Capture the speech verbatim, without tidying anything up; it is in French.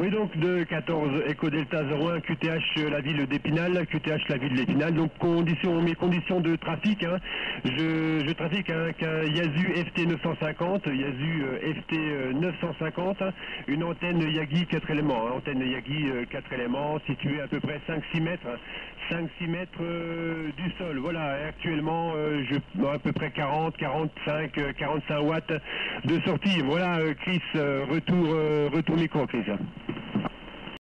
Oui, donc de quatorze Echo Delta zéro un, Q T H la ville d'Épinal, Q T H la ville d'Épinal. Donc conditions, mes conditions de trafic, hein, je, je trafique avec un Yaesu F T neuf cent cinquante, Yaesu euh, F T euh, neuf cent cinquante, une antenne Yagi quatre éléments, hein, antenne Yagi euh, quatre éléments, située à peu près cinq six mètres, cinq six mètres euh, du sol. Voilà, et actuellement euh, je à peu près quarante, quarante-cinq, euh, quarante-cinq watts de sortie. Voilà, euh, Chris, euh, retour, euh, retour micro, Chris.